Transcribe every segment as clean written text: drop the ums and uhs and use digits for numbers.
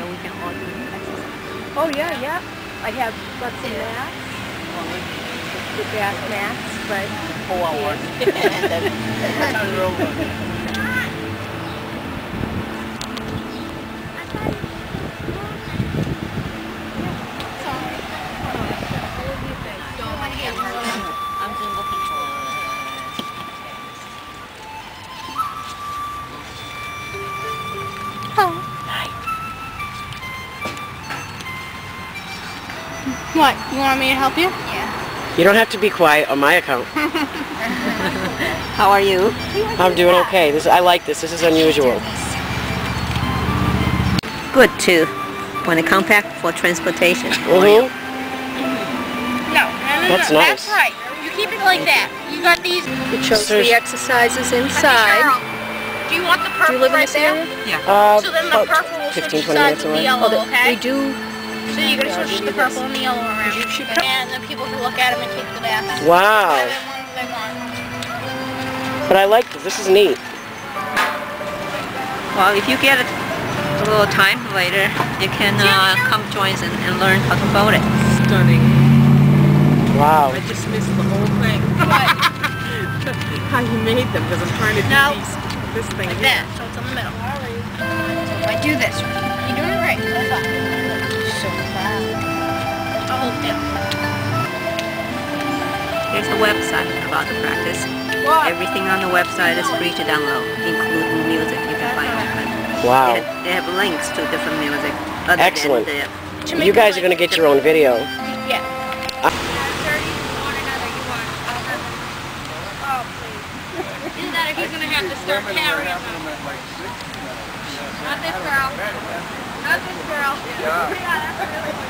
we can all do exercise. Oh yeah. I have got some mats, the back mats, but I'm just looking for. What? You want me to help you? You don't have to be quiet on my account. How are you? I'm doing okay. I like this. This is unusual. Good too. When it comes back for transportation. No. That's nice. That's right. You keep it like that. You got these. it shows the exercises inside. Do you want the purple Do you live in right this there? area? Yeah. So then the About purple will switch 15-20 sides minutes with the away. yellow, We okay? do. So you're going to switch the purple and the yellow around. And then people can look at them and take the baths. Wow. Whatever ones they want. But I like this. This is neat. Well, if you get a little time later, you can come join us and learn how to boat it. Stunning. Wow. I just missed the whole thing. How you made them, because I'm trying to do this thing Like here. that, so it's in the middle. So if I do this, you're doing it right. Hold on. So fast. I'll hold down. Here's the website about the practice. Everything on the website is free to download, including music you can find on it. Wow. They have links to different music. Other Excellent. Than You guys are going to get your own video. Yeah. Either that or he's going to have to start carrying them. Not this girl. Not this girl. Yeah, that's really good.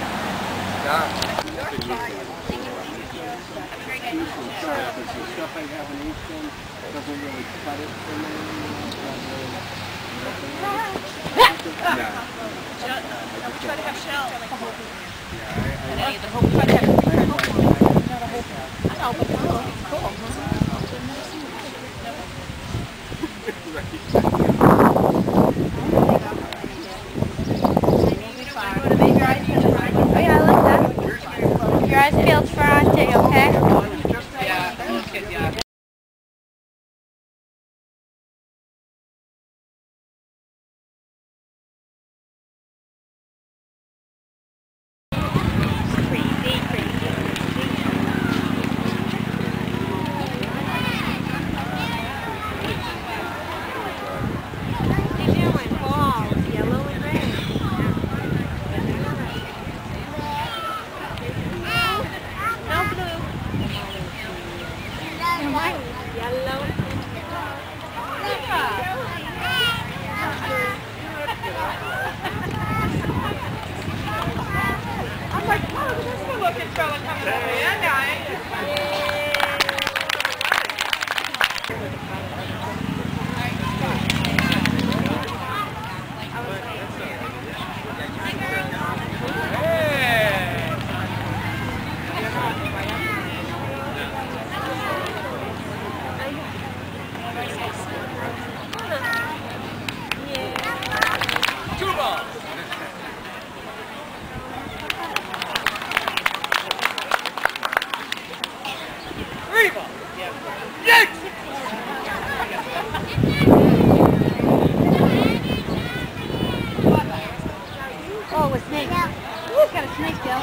Stuff I have in each one doesn't really cut it for me. Try to have shell. Your eyes peeled for Auntie, okay? Oh, a snake. Ooh, it's got a snake tail.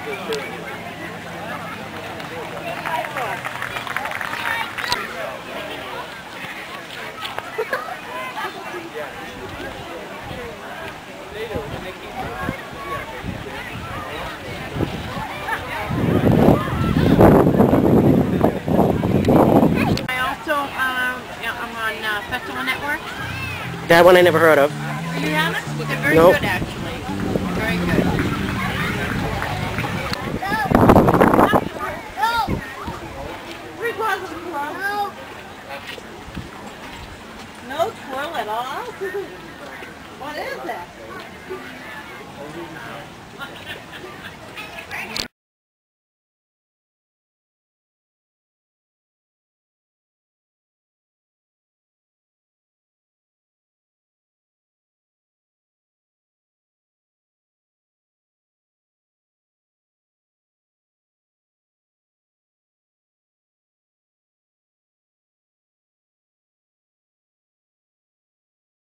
I'm on Festival Network. That one I never heard of. You haven't? They're very Nope. good, actually. Very good. No twirl at all? What is that?